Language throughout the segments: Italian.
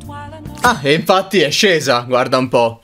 Ah, e infatti è scesa, guarda un po'.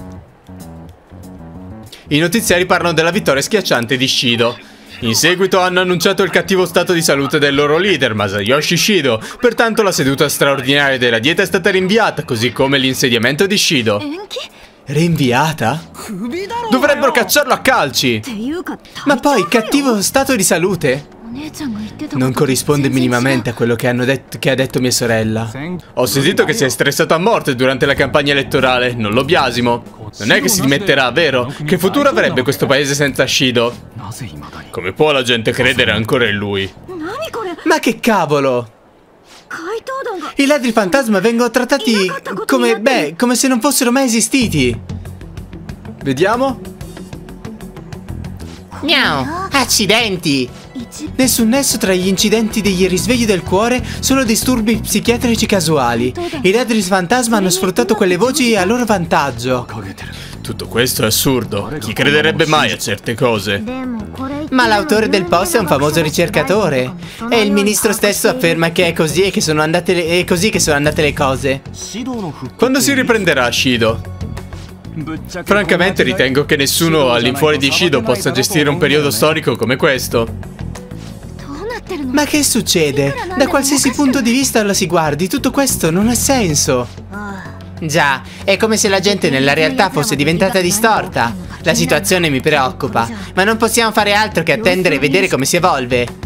I notiziari parlano della vittoria schiacciante di Shido. In seguito hanno annunciato il cattivo stato di salute del loro leader, Masayoshi Shido. Pertanto la seduta straordinaria della dieta è stata rinviata, così come l'insediamento di Shido. Rinviata? Dovrebbero cacciarlo a calci! Ma poi, cattivo stato di salute? Non corrisponde minimamente a quello che ha detto mia sorella. Ho sentito che si è stressato a morte durante la campagna elettorale, non lo biasimo. Non è che si dimetterà, vero? Che futuro avrebbe questo paese senza Shido? Come può la gente credere ancora in lui? Ma che cavolo! I ladri fantasma vengono trattati come se non fossero mai esistiti. Vediamo. Miau, accidenti! Nessun nesso tra gli incidenti degli risvegli del cuore, solo disturbi psichiatrici casuali. I ladri fantasma hanno sfruttato quelle voci a loro vantaggio. Tutto questo è assurdo. Chi crederebbe mai a certe cose? Ma l'autore del post è un famoso ricercatore. E il ministro stesso afferma che è così e che sono andate le cose. Quando si riprenderà Shido? Francamente ritengo che nessuno all'infuori di Shido possa gestire un periodo storico come questo. Ma che succede? Da qualsiasi punto di vista la si guardi, tutto questo non ha senso. Già, è come se la gente nella realtà fosse diventata distorta. La situazione mi preoccupa, ma non possiamo fare altro che attendere e vedere come si evolve.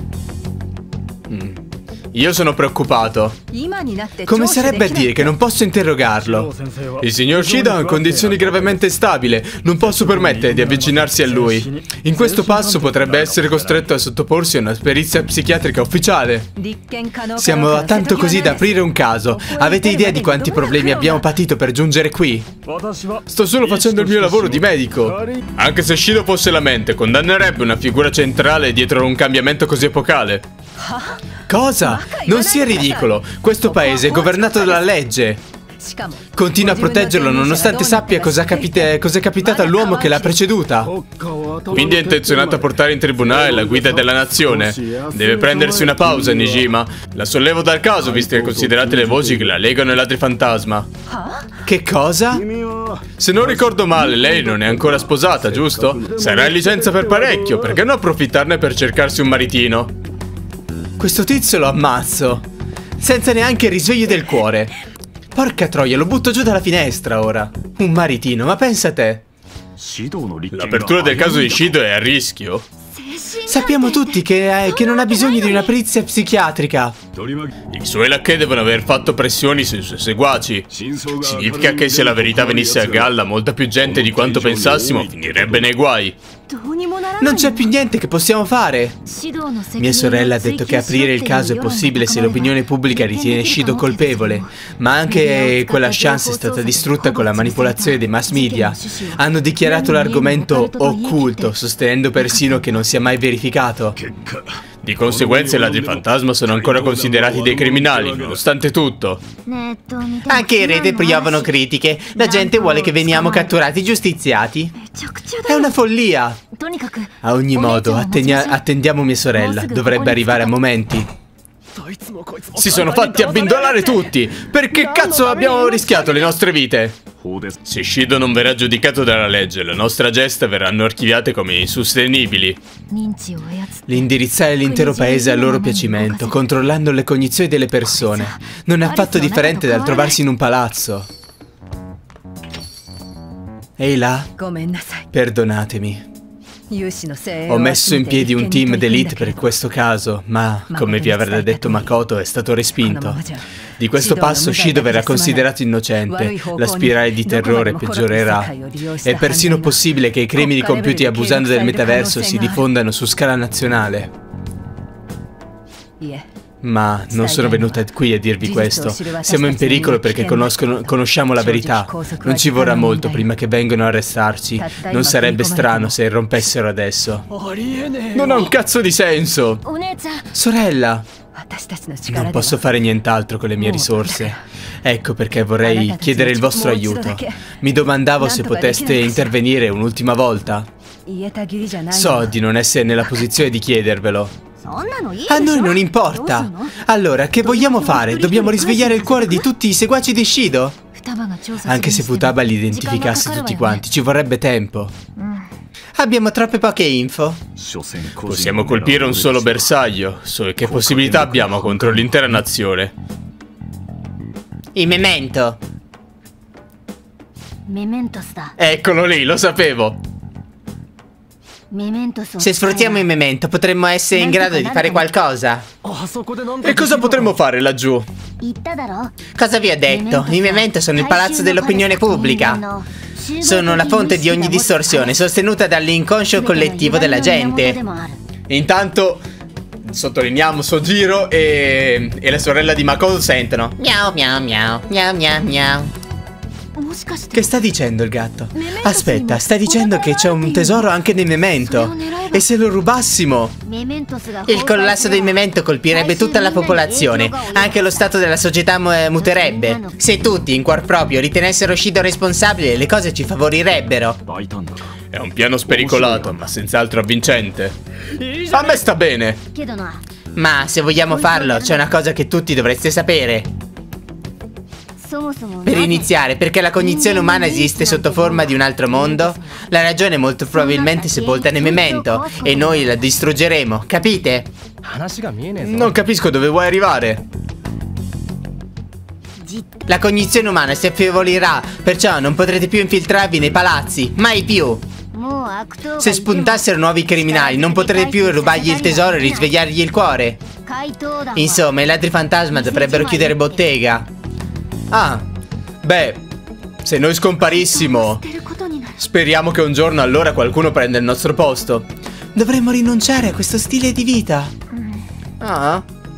Io sono preoccupato. Come sarebbe a dire che non posso interrogarlo? Il signor Shido è in condizioni gravemente instabili. Non posso permettere di avvicinarsi a lui. In questo passo potrebbe essere costretto a sottoporsi a una perizia psichiatrica ufficiale. Siamo a tanto così da aprire un caso. Avete idea di quanti problemi abbiamo patito per giungere qui? Sto solo facendo il mio lavoro di medico. Anche se Shido fosse la mente, condannerebbe una figura centrale dietro un cambiamento così epocale. Cosa? Non sia ridicolo. Questo paese è governato dalla legge. Continua a proteggerlo nonostante sappia cosa è capitato all'uomo che l'ha preceduta. Quindi è intenzionato a portare in tribunale la guida della nazione. Deve prendersi una pausa, Nijima. La sollevo dal caso, viste e considerate le voci che la legano ai ladri fantasma. Che cosa? Se non ricordo male, lei non è ancora sposata, giusto? Sarà in licenza per parecchio, perché non approfittarne per cercarsi un maritino? Questo tizio lo ammazzo, senza neanche il risveglio del cuore. Porca troia, lo butto giù dalla finestra ora. Un maritino, ma pensa a te. L'apertura del caso di Shido è a rischio. Sappiamo tutti che non ha bisogno di una perizia psichiatrica. I suoi lacchè devono aver fatto pressioni sui suoi seguaci. Significa che se la verità venisse a galla, molta più gente di quanto pensassimo finirebbe nei guai. Non c'è più niente che possiamo fare. Mia sorella ha detto che aprire il caso è possibile se l'opinione pubblica ritiene Shido colpevole, ma anche quella chance è stata distrutta con la manipolazione dei mass media. Hanno dichiarato l'argomento occulto, sostenendo persino che non sia mai verificato. Di conseguenza i ladri fantasma sono ancora considerati dei criminali, nonostante tutto. Anche in rete piovono critiche. La gente vuole che veniamo catturati giustiziati. È una follia. A ogni modo, attendiamo mia sorella. Dovrebbe arrivare a momenti. Si sono fatti abbindolare tutti. Perché cazzo abbiamo rischiato le nostre vite? Se Shido non verrà giudicato dalla legge, le nostre gesta verranno archiviate come insostenibili. L'indirizzare l'intero paese al loro piacimento, controllando le cognizioni delle persone, non è affatto differente dal trovarsi in un palazzo. Ehi là, perdonatemi. Ho messo in piedi un team d'élite per questo caso, ma, come vi avrà detto Makoto, è stato respinto. Di questo passo Shido verrà considerato innocente, la spirale di terrore peggiorerà. È persino possibile che i crimini compiuti abusando del metaverso si diffondano su scala nazionale. Ma non sono venuta qui a dirvi questo. Siamo in pericolo perché conosciamo la verità. Non ci vorrà molto prima che vengano a arrestarci. Non sarebbe strano se irrompessero adesso. Non ha un cazzo di senso. Sorella, non posso fare nient'altro con le mie risorse. Ecco perché vorrei chiedere il vostro aiuto. Mi domandavo se poteste intervenire un'ultima volta. So di non essere nella posizione di chiedervelo. A noi non importa. Allora, che vogliamo fare? Dobbiamo risvegliare il cuore di tutti i seguaci di Shido? Anche se Futaba li identificasse tutti quanti, ci vorrebbe tempo. Abbiamo troppe poche info. Possiamo colpire un solo bersaglio. Che possibilità abbiamo contro l'intera nazione? Il memento. Eccolo lì, lo sapevo. Se sfruttiamo il memento potremmo essere in grado di fare qualcosa. E cosa potremmo fare laggiù? Cosa vi ho detto? I memento sono il palazzo dell'opinione pubblica. Sono la fonte di ogni distorsione, sostenuta dall'inconscio collettivo della gente. Intanto sottolineiamo Sojiro e la sorella di Makoto sentono. Miau miau miau, miau miau miau. Che sta dicendo il gatto? Aspetta, sta dicendo che c'è un tesoro anche nel memento. E se lo rubassimo? Il collasso del memento colpirebbe tutta la popolazione. Anche lo stato della società muterebbe. Se tutti, in cuor proprio, ritenessero Shido responsabile, le cose ci favorirebbero. È un piano spericolato, ma senz'altro avvincente. A me sta bene. Ma se vogliamo farlo, c'è una cosa che tutti dovreste sapere. Per iniziare, perché la cognizione umana esiste sotto forma di un altro mondo, la ragione è molto probabilmente sepolta nel memento e noi la distruggeremo, capite? Non capisco dove vuoi arrivare. La cognizione umana si affievolirà, perciò non potrete più infiltrarvi nei palazzi, mai più. Se spuntassero nuovi criminali, non potrete più rubargli il tesoro e risvegliargli il cuore. Insomma, i ladri fantasma dovrebbero chiudere bottega. Ah, beh, se noi scomparissimo, speriamo che un giorno allora qualcuno prenda il nostro posto. Dovremmo rinunciare a questo stile di vita. Ah.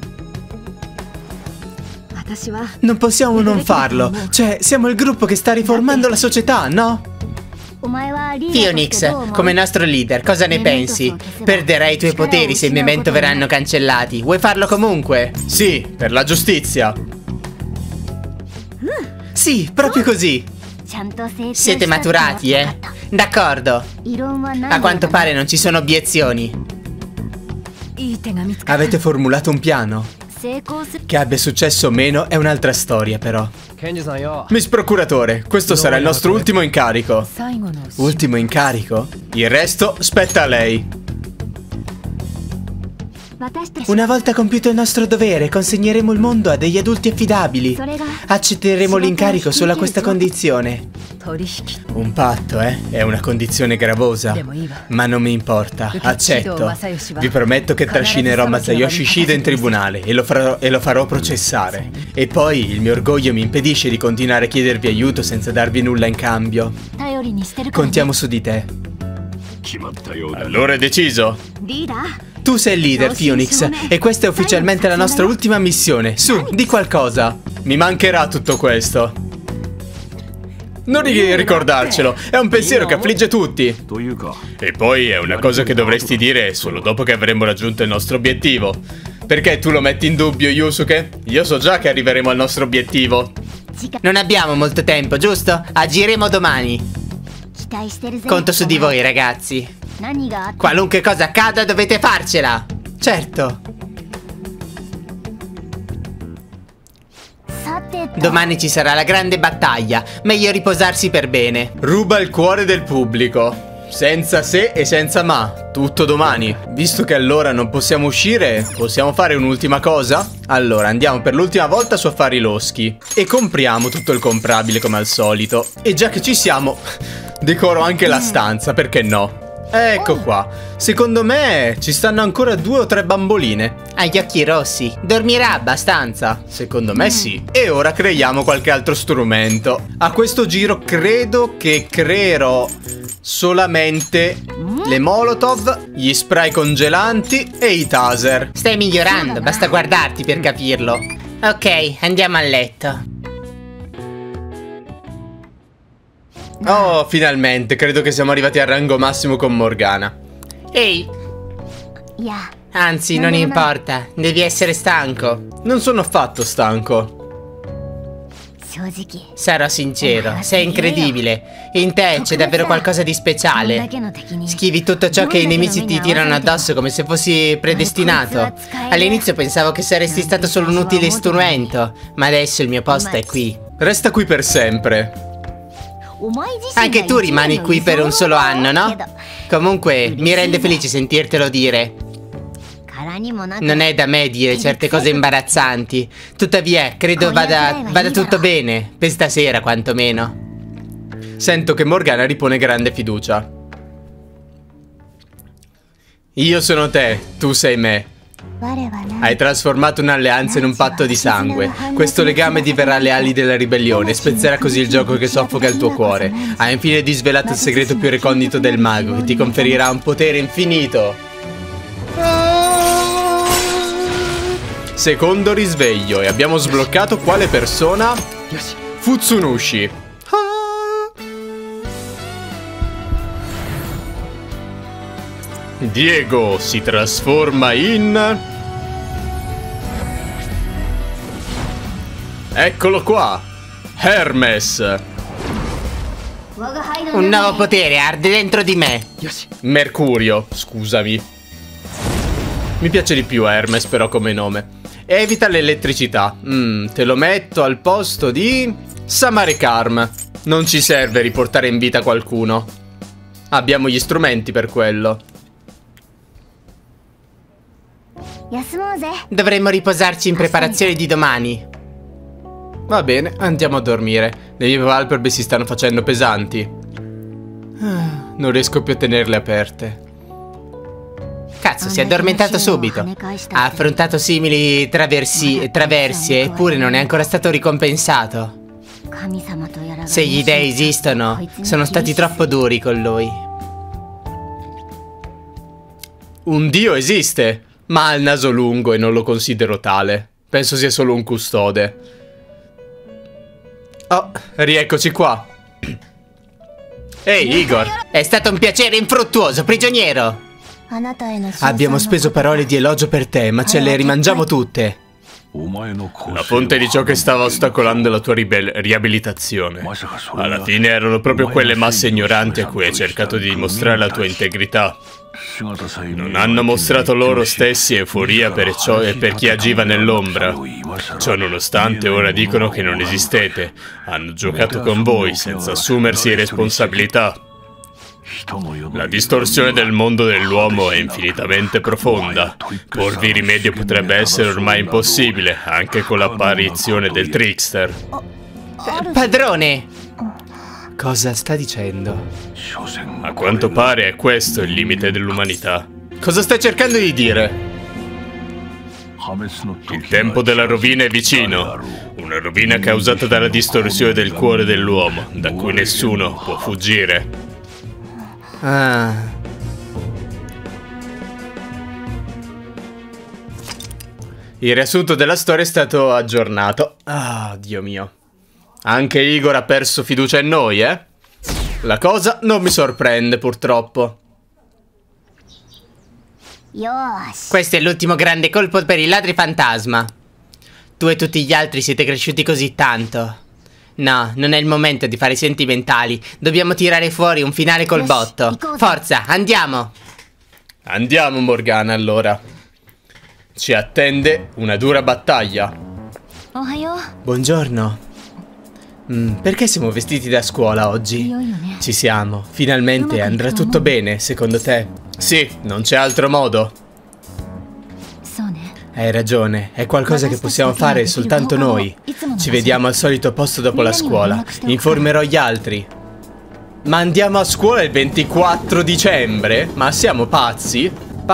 Non possiamo non farlo. Cioè, siamo il gruppo che sta riformando la società, no? Phoenix, come nostro leader, cosa ne pensi? Perderai i tuoi poteri se i memento verranno cancellati. Vuoi farlo comunque? Sì, per la giustizia. Sì, proprio così. Siete maturati, eh? D'accordo. A quanto pare non ci sono obiezioni. Avete formulato un piano? Che abbia successo o meno è un'altra storia, però. Miss Procuratore, questo sarà il nostro ultimo incarico. Ultimo incarico? Il resto spetta a lei. Una volta compiuto il nostro dovere, consegneremo il mondo a degli adulti affidabili. Accetteremo l'incarico solo a questa condizione. Un patto, eh? È una condizione gravosa. Ma non mi importa, accetto. Vi prometto che trascinerò Masayoshi Shido in tribunale e lo farò processare. E poi il mio orgoglio mi impedisce di continuare a chiedervi aiuto senza darvi nulla in cambio. Contiamo su di te. Allora è deciso. Tu sei il leader, Phoenix, e questa è ufficialmente la nostra ultima missione. Su, di qualcosa. Mi mancherà tutto questo. Non ricordarcelo, è un pensiero che affligge tutti. E poi è una cosa che dovresti dire solo dopo che avremo raggiunto il nostro obiettivo. Perché tu lo metti in dubbio, Yusuke? Io so già che arriveremo al nostro obiettivo. Non abbiamo molto tempo, giusto? Agiremo domani. Conto su di voi, ragazzi. Qualunque cosa accada dovete farcela. Certo. Domani ci sarà la grande battaglia. Meglio riposarsi per bene. Ruba il cuore del pubblico. Senza se e senza ma. Tutto domani. Visto che allora non possiamo uscire, possiamo fare un'ultima cosa? Allora andiamo per l'ultima volta su affari loschi e compriamo tutto il comprabile come al solito. E già che ci siamo, decoro anche la stanza, perché no? Ecco qua. Secondo me ci stanno ancora 2 o 3 bamboline. Ha gli occhi rossi. Dormirà abbastanza. Secondo me sì. E ora creiamo qualche altro strumento. A questo giro credo che creerò solamente le molotov, gli spray congelanti e i taser. Stai migliorando, basta guardarti per capirlo. Ok, andiamo a letto. Oh, finalmente, credo che siamo arrivati al rango massimo con Morgana. Ehi. Anzi, non importa, devi essere stanco. Non sono affatto stanco. Sarò sincero, sei incredibile. In te c'è davvero qualcosa di speciale. Schivi tutto ciò che i nemici ti tirano addosso come se fossi predestinato. All'inizio pensavo che saresti stato solo un utile strumento, ma adesso il mio posto è qui. Resta qui per sempre. Anche tu rimani qui per un solo anno, no? Comunque, mi rende felice sentirtelo dire. Non è da me dire certe cose imbarazzanti. Tuttavia, credo vada tutto bene, per stasera quantomeno. Sento che Morgana ripone grande fiducia. Io sono te, tu sei me. Hai trasformato un'alleanza in un patto di sangue. Questo legame diverrà le ali della ribellione e spezzerà così il gioco che soffoca il tuo cuore. Hai infine disvelato il segreto più recondito del mago, che ti conferirà un potere infinito. Secondo risveglio, e abbiamo sbloccato quale persona? Futsunushi. Diego si trasforma in... Eccolo qua, Hermes. Un nuovo potere arde dentro di me. Mercurio, scusami. Mi piace di più Hermes però come nome. Evita l'elettricità. Te lo metto al posto di... Samarekarm. Non ci serve riportare in vita qualcuno. Abbiamo gli strumenti per quello. Dovremmo riposarci in preparazione di domani. Va bene, andiamo a dormire. Le mie palpebre si stanno facendo pesanti. Non riesco più a tenerle aperte. Cazzo, si è addormentato subito. Ha affrontato simili traversie, eppure non è ancora stato ricompensato. Se gli dei esistono, sono stati troppo duri con lui. Un dio esiste, ma ha il naso lungo e non lo considero tale. Penso sia solo un custode. Oh, rieccoci qua. Ehi, Igor. È stato un piacere infruttuoso, prigioniero. Abbiamo speso parole di elogio per te, ma ce le rimangiamo tutte. La fonte di ciò che stava ostacolando la tua riabilitazione. Alla fine erano proprio quelle masse ignoranti a cui hai cercato di dimostrare la tua integrità. Non hanno mostrato loro stessi euforia per ciò e per chi agiva nell'ombra. Ciò nonostante ora dicono che non esistete. Hanno giocato con voi senza assumersi responsabilità. La distorsione del mondo dell'uomo è infinitamente profonda. Porvi rimedio potrebbe essere ormai impossibile, anche con l'apparizione del trickster. Padrone! Cosa sta dicendo? A quanto pare è questo il limite dell'umanità. Cosa stai cercando di dire? Il tempo della rovina è vicino. Una rovina causata dalla distorsione del cuore dell'uomo, da cui nessuno può fuggire. Il riassunto della storia è stato aggiornato. Dio mio. Anche Igor ha perso fiducia in noi, eh? La cosa non mi sorprende, purtroppo. Questo è l'ultimo grande colpo per i ladri fantasma. Tu e tutti gli altri siete cresciuti così tanto. No, non è il momento di fare i sentimentali. Dobbiamo tirare fuori un finale col botto. Forza, andiamo! Andiamo, Morgana, allora. Ci attende una dura battaglia. Buongiorno. Perché siamo vestiti da scuola oggi? Ci siamo. Finalmente andrà tutto bene, secondo te? Sì, non c'è altro modo. Hai ragione, è qualcosa che possiamo fare soltanto noi. Ci vediamo al solito posto dopo la scuola. Informerò gli altri. Ma andiamo a scuola il 24 dicembre? Ma siamo pazzi?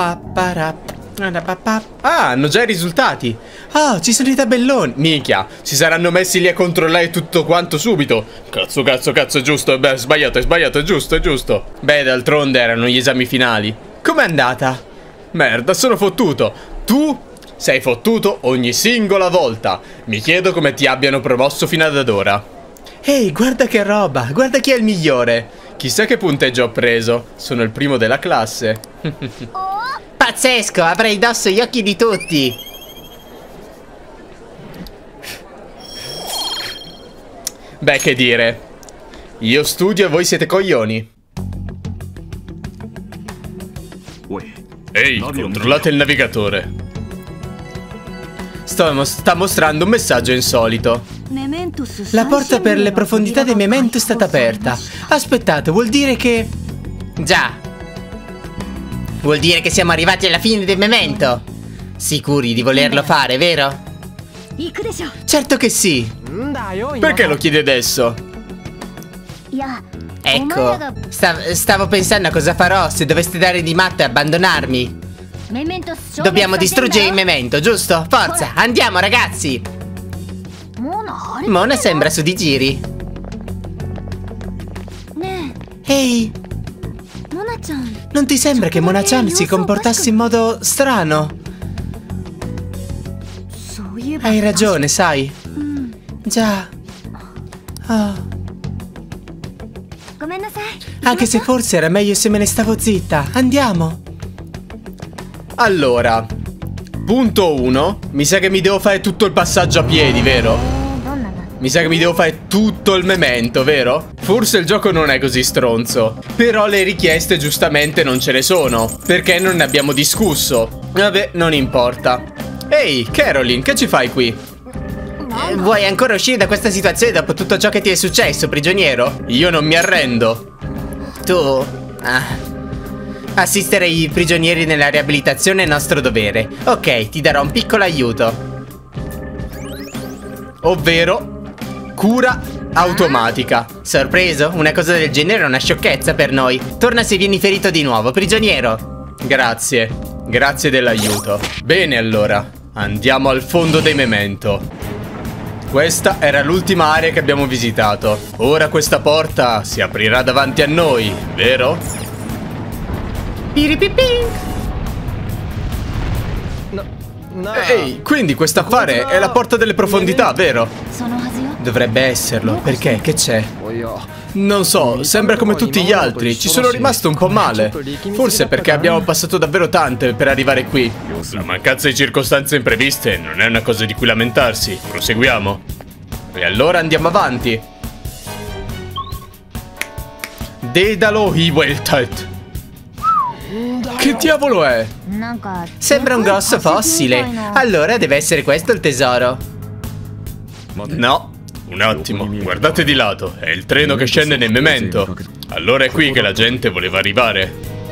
Hanno già i risultati. Ci sono i tabelloni. Minchia, si saranno messi lì a controllare tutto quanto subito. Cazzo, è giusto. Beh, è sbagliato, è giusto. Beh, d'altronde erano gli esami finali. Com'è andata? Merda, sono fottuto. Tu sei fottuto ogni singola volta. Mi chiedo come ti abbiano promosso fino ad ora. Ehi, guarda che roba, guarda chi è il migliore. Chissà che punteggio ho preso. Sono il primo della classe. Pazzesco, avrei indosso gli occhi di tutti. Beh, che dire. Io studio e voi siete coglioni. Ehi, controllate il navigatore. Sta mostrando un messaggio insolito. La porta per le profondità dei Memento è stata aperta. Aspettate, vuol dire che... Già. Vuol dire che siamo arrivati alla fine del Memento. Sicuri di volerlo fare, vero? Certo che sì. Perché lo chiedi adesso? Ecco, stavo pensando a cosa farò se doveste dare di matto e abbandonarmi. Dobbiamo distruggere il Memento, giusto? Forza, andiamo ragazzi. Mona sembra su di giri. Ehi, non ti sembra che Mona-chan si comportasse in modo strano? Hai ragione, sai. Già. Oh. Anche se forse era meglio se me ne stavo zitta. Andiamo. Allora, punto 1. Mi sa che mi devo fare tutto il passaggio a piedi, vero? Mi sa che mi devo fare tutto il Memento, vero? Forse il gioco non è così stronzo. Però le richieste giustamente non ce ne sono, perché non ne abbiamo discusso. Vabbè, non importa. Ehi, Caroline, che ci fai qui? Vuoi ancora uscire da questa situazione dopo tutto ciò che ti è successo, prigioniero? Io non mi arrendo. Tu... assistere i prigionieri nella riabilitazione è nostro dovere. Ok, ti darò un piccolo aiuto. Ovvero cura automatica. Sorpreso? Una cosa del genere è una sciocchezza per noi. Torna se vieni ferito di nuovo, prigioniero. Grazie. Grazie dell'aiuto. Bene allora, andiamo al fondo dei Memento. Questa era l'ultima area che abbiamo visitato. Ora questa porta si aprirà davanti a noi, vero? Ehi, quindi quest'affare è la porta delle profondità, vero? Dovrebbe esserlo, perché? Che c'è? Non so, sembra come tutti gli altri. Ci sono rimasto un po' male. Forse perché abbiamo passato davvero tante per arrivare qui. La mancanza di circostanze impreviste non è una cosa di cui lamentarsi. Proseguiamo. E allora andiamo avanti. Dedalo Hiweltat. Che diavolo è? Sembra un grosso fossile. Allora deve essere questo il tesoro. No. Un attimo, guardate di lato, è il treno che scende nel Memento. Allora è qui che la gente voleva arrivare.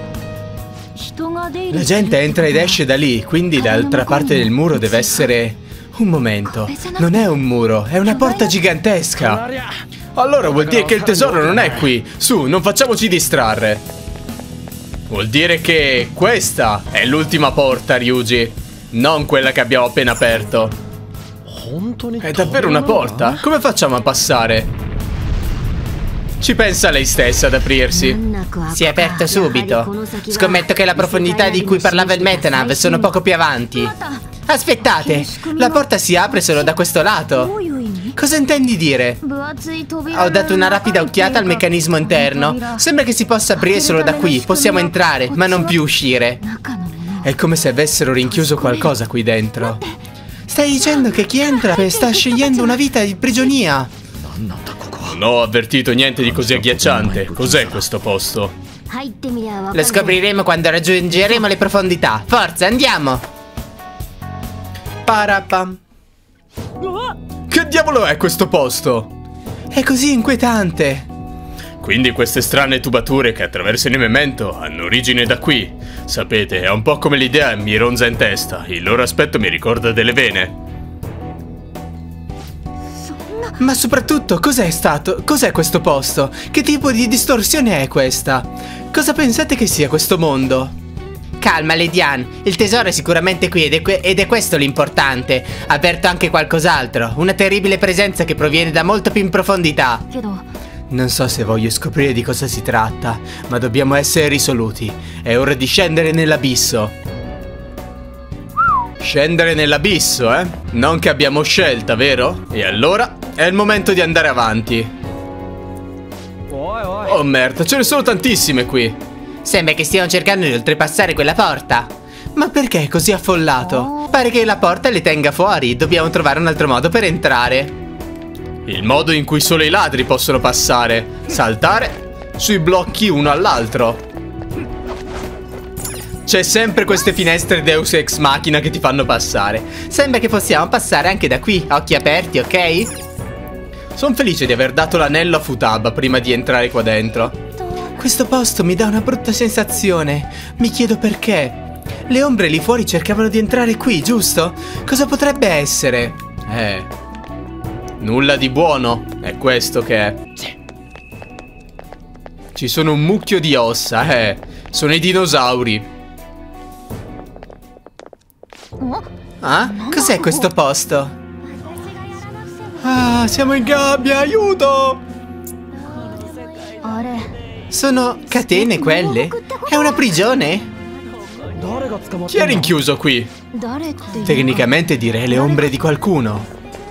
La gente entra ed esce da lì, quindi dall'altra parte del muro deve essere... Un momento, non è un muro, è una porta gigantesca. Allora vuol dire che il tesoro non è qui. Su, non facciamoci distrarre. Vuol dire che questa è l'ultima porta, Ryuji, non quella che abbiamo appena aperto. È davvero una porta? Come facciamo a passare? Ci pensa lei stessa ad aprirsi. Si è aperto subito. Scommetto che la profondità di cui parlava il Metanav sono poco più avanti. Aspettate, la porta si apre solo da questo lato. Cosa intendi dire? Ho dato una rapida occhiata al meccanismo interno. Sembra che si possa aprire solo da qui. Possiamo entrare, ma non più uscire. È come se avessero rinchiuso qualcosa qui dentro. Stai dicendo che chi entra sta scegliendo una vita di prigionia? Non ho avvertito niente di così agghiacciante. Cos'è questo posto? Lo scopriremo quando raggiungeremo le profondità. Forza, andiamo! Parapam. Che diavolo è questo posto? È così inquietante. Quindi queste strane tubature che attraversano il Memento hanno origine da qui. Sapete, è un po' come l'idea mi ronza in testa. Il loro aspetto mi ricorda delle vene. Ma soprattutto, cos'è stato? Cos'è questo posto? Che tipo di distorsione è questa? Cosa pensate che sia questo mondo? Calma, Lady Ann. Il tesoro è sicuramente qui ed è questo l'importante. Ha aperto anche qualcos'altro. Una terribile presenza che proviene da molto più in profondità. Non so se voglio scoprire di cosa si tratta, ma dobbiamo essere risoluti. È ora di scendere nell'abisso. Scendere nell'abisso, eh? Non che abbiamo scelta, vero? E allora è il momento di andare avanti. Oh merda, ce ne sono tantissime qui. Sembra che stiano cercando di oltrepassare quella porta. Ma perché è così affollato? Pare che la porta le tenga fuori. Dobbiamo trovare un altro modo per entrare. Il modo in cui solo i ladri possono passare. Saltare sui blocchi uno all'altro. C'è sempre queste finestre Deus Ex Machina che ti fanno passare. Sembra che possiamo passare anche da qui, occhi aperti, ok? Sono felice di aver dato l'anello a Futaba prima di entrare qua dentro. Questo posto mi dà una brutta sensazione. Mi chiedo perché. Le ombre lì fuori cercavano di entrare qui, giusto? Cosa potrebbe essere? Nulla di buono. È questo che è. Ci sono un mucchio di ossa, Sono i dinosauri. Ah? Cos'è questo posto? Ah, siamo in gabbia, aiuto! Sono catene quelle? È una prigione? Chi è rinchiuso qui? Tecnicamente direi le ombre di qualcuno.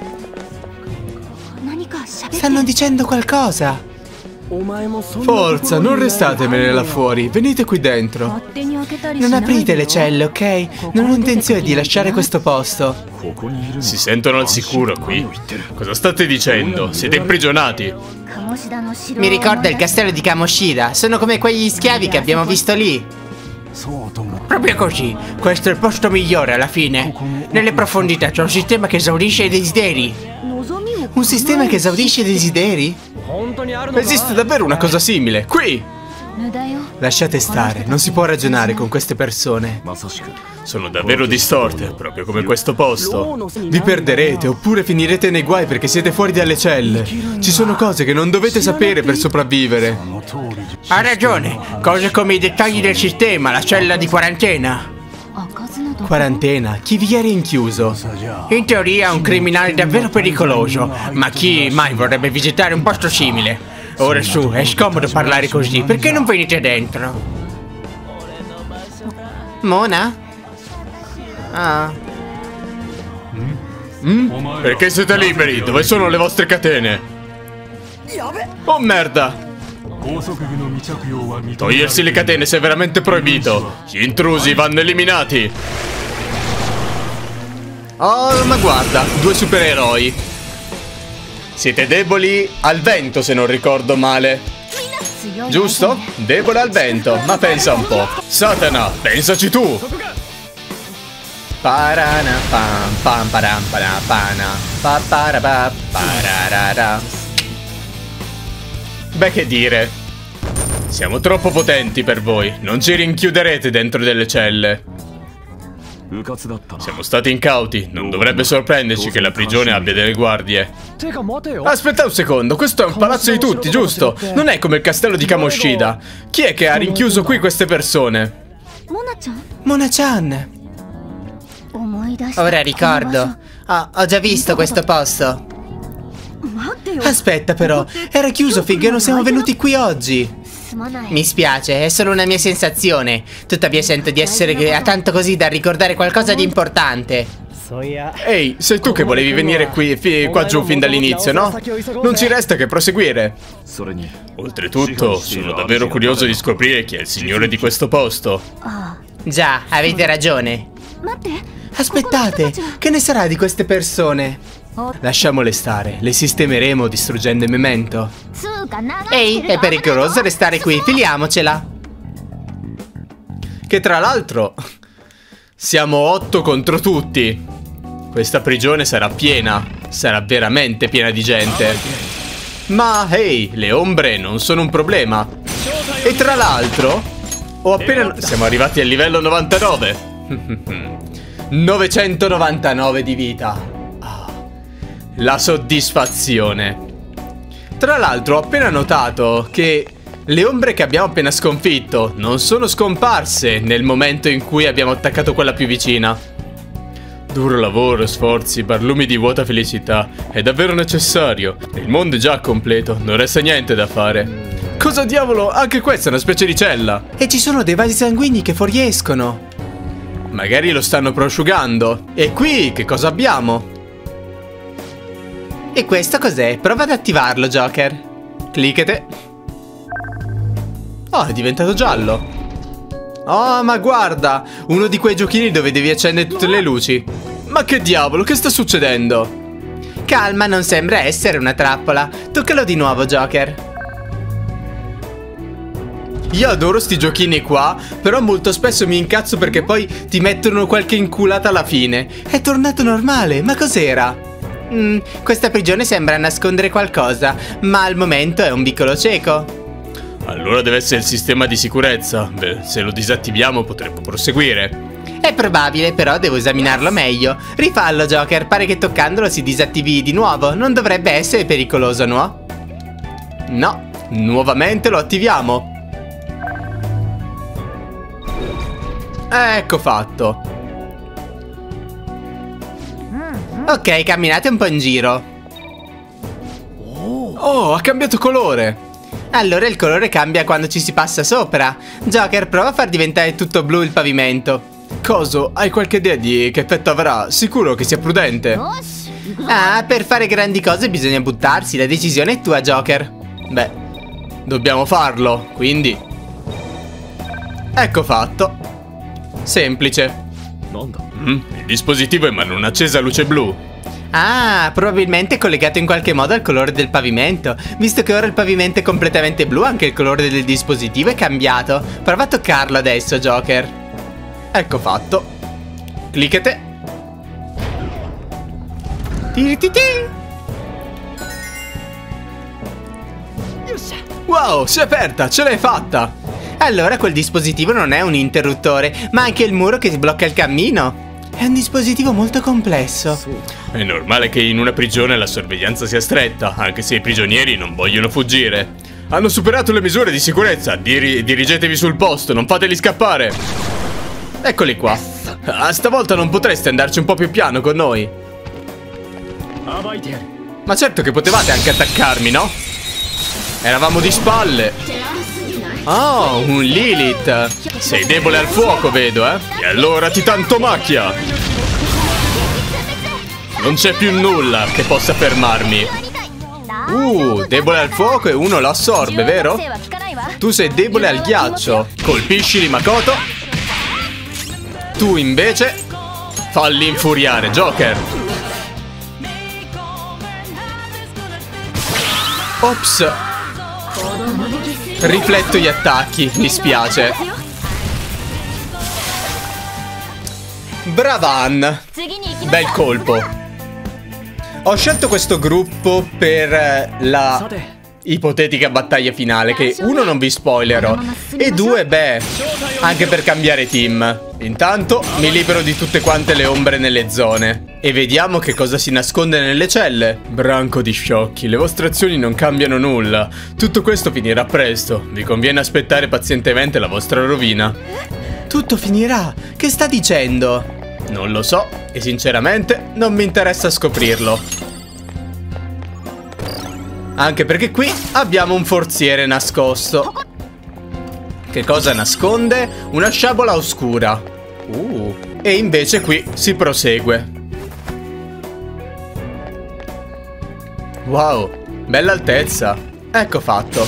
Stanno dicendo qualcosa. Forza, non restatemene là fuori, venite qui dentro. Non aprite le celle, ok? Non ho intenzione di lasciare questo posto. Si sentono al sicuro qui? Cosa state dicendo? Siete imprigionati? Mi ricorda il castello di Kamoshida. Sono come quegli schiavi che abbiamo visto lì. Proprio così. Questo è il posto migliore alla fine. Nelle profondità c'è un sistema che esaurisce i desideri. Un sistema che esaurisce i desideri? Esiste davvero una cosa simile, qui! Lasciate stare, non si può ragionare con queste persone. Sono davvero distorte, proprio come questo posto. Vi perderete oppure finirete nei guai perché siete fuori dalle celle. Ci sono cose che non dovete sapere per sopravvivere. Ha ragione, cose come i dettagli del sistema, la cella di quarantena. Quarantena? Chi vi è rinchiuso? In teoria un criminale davvero pericoloso, ma chi mai vorrebbe visitare un posto simile? Ora su, è scomodo parlare così, perché non venite dentro? Mona? Ah. Perché siete liberi? Dove sono le vostre catene? Oh merda! Togliersi le catene se è veramente proibito. Gli intrusi vanno eliminati. Oh, ma guarda, 2 supereroi. Siete deboli al vento, se non ricordo male. Giusto? Debole al vento, ma pensa un po'. Satana, pensaci tu. Parana pam pam param pana pa para pararara. Beh, che dire. Siamo troppo potenti per voi. Non ci rinchiuderete dentro delle celle. Siamo stati incauti. Non dovrebbe sorprenderci che la prigione abbia delle guardie. Aspetta un secondo. Questo è un palazzo di tutti, giusto? Non è come il castello di Kamoshida. Chi è che ha rinchiuso qui queste persone? Mona-chan. Ora ricordo. Ho già visto questo posto. Aspetta però, era chiuso finché non siamo venuti qui oggi. Mi spiace, è solo una mia sensazione. Tuttavia sento di essere a tanto così da ricordare qualcosa di importante. Ehi, sei tu che volevi venire qua giù fin dall'inizio, no? Non ci resta che proseguire. Oltretutto, sono davvero curioso di scoprire chi è il signore di questo posto. Già, avete ragione. Aspettate, che ne sarà di queste persone? Lasciamole stare, le sistemeremo distruggendo il memento. Ehi, è pericoloso restare qui, filiamocela. Che tra l'altro siamo 8 contro tutti. Questa prigione sarà piena, sarà veramente piena di gente. Ma ehi, le ombre non sono un problema. E tra l'altro siamo arrivati al livello 99. 999 di vita. La soddisfazione. Tra l'altro ho appena notato che le ombre che abbiamo appena sconfitto non sono scomparse nel momento in cui abbiamo attaccato quella più vicina. Duro lavoro, sforzi, barlumi di vuota felicità. È davvero necessario. Il mondo è già completo, non resta niente da fare. Cosa diavolo? Anche questa è una specie di cella. E ci sono dei vasi sanguigni che fuoriescono. Magari lo stanno prosciugando. E qui che cosa abbiamo? E questo cos'è? Prova ad attivarlo, Joker. Cliccate. Oh, è diventato giallo. Oh, ma guarda, uno di quei giochini dove devi accendere tutte le luci. Ma che diavolo, che sta succedendo? Calma, non sembra essere una trappola. Toccalo di nuovo, Joker. Io adoro sti giochini qua, però molto spesso mi incazzo perché poi ti mettono qualche inculata alla fine. È tornato normale, ma cos'era? Questa prigione sembra nascondere qualcosa, ma al momento è un vicolo cieco. Allora deve essere il sistema di sicurezza. Beh, se lo disattiviamo potremmo proseguire. È probabile, però devo esaminarlo meglio. Rifallo, Joker, pare che toccandolo si disattivi di nuovo. Non dovrebbe essere pericoloso, no? No, nuovamente lo attiviamo. Ecco fatto. Ok, camminate un po' in giro. Oh, ha cambiato colore. Allora il colore cambia quando ci si passa sopra. Joker, prova a far diventare tutto blu il pavimento. Coso, hai qualche idea di che effetto avrà? Sicuro che sia prudente. Ah, per fare grandi cose bisogna buttarsi. La decisione è tua, Joker. Beh, dobbiamo farlo, quindi. Ecco fatto. Semplice. Il dispositivo emana un'accesa luce blu. Ah, probabilmente collegato in qualche modo al colore del pavimento. Visto che ora il pavimento è completamente blu, anche il colore del dispositivo è cambiato. Prova a toccarlo adesso, Joker. Ecco fatto. Cliccate. Wow, si è aperta, ce l'hai fatta. Allora quel dispositivo non è un interruttore, ma anche il muro che sblocca il cammino. È un dispositivo molto complesso. È normale che in una prigione la sorveglianza sia stretta, anche se i prigionieri non vogliono fuggire. Hanno superato le misure di sicurezza. Dirigetevi sul posto, non fateli scappare. Eccoli qua. Stavolta non potreste andarci un po' più piano con noi? Ma certo che potevate anche attaccarmi, no? Eravamo di spalle. Oh, un Lilith. Sei debole al fuoco, vedo, eh? E allora ti tanto macchia. Non c'è più nulla che possa fermarmi. Debole al fuoco e uno lo assorbe, vero? Tu sei debole al ghiaccio. Colpiscili, Makoto. Tu invece falli infuriare, Joker. Ops. Rifletto gli attacchi, mi spiace. Bravan. Bel colpo. Ho scelto questo gruppo per la ipotetica battaglia finale, che uno non vi spoilerò e due, beh, anche per cambiare team. Intanto mi libero di tutte quante le ombre nelle zone e vediamo che cosa si nasconde nelle celle. Branco di sciocchi, le vostre azioni non cambiano nulla. Tutto questo finirà presto. Vi conviene aspettare pazientemente la vostra rovina. Tutto finirà? Che sta dicendo? Non lo so e sinceramente non mi interessa scoprirlo. Anche perché qui abbiamo un forziere nascosto. Che cosa nasconde? Una sciabola oscura. E invece qui si prosegue. Wow, bella altezza. Ecco fatto.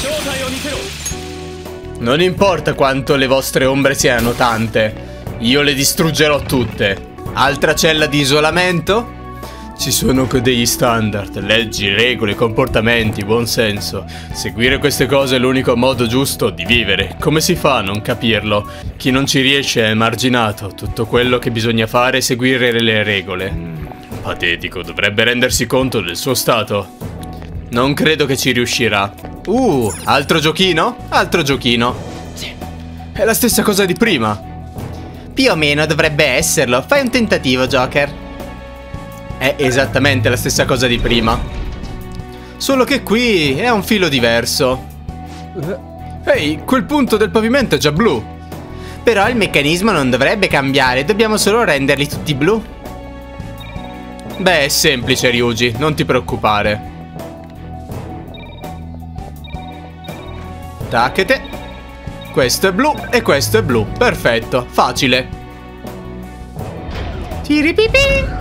Non importa quanto le vostre ombre siano tante, io le distruggerò tutte. Altra cella di isolamento? Ci sono degli standard, leggi, regole, comportamenti, buon senso. Seguire queste cose è l'unico modo giusto di vivere. Come si fa a non capirlo? Chi non ci riesce è emarginato. Tutto quello che bisogna fare è seguire le regole. Patetico, dovrebbe rendersi conto del suo stato. Non credo che ci riuscirà. Altro giochino? Altro giochino. È la stessa cosa di prima. Più o meno dovrebbe esserlo. Fai un tentativo, Joker. È esattamente la stessa cosa di prima. Solo che qui è un filo diverso. Ehi, quel punto del pavimento è già blu. Però il meccanismo non dovrebbe cambiare. Dobbiamo solo renderli tutti blu. Beh, è semplice, Ryuji, non ti preoccupare. Tacchete. Questo è blu e questo è blu. Perfetto, facile. Tiripipi.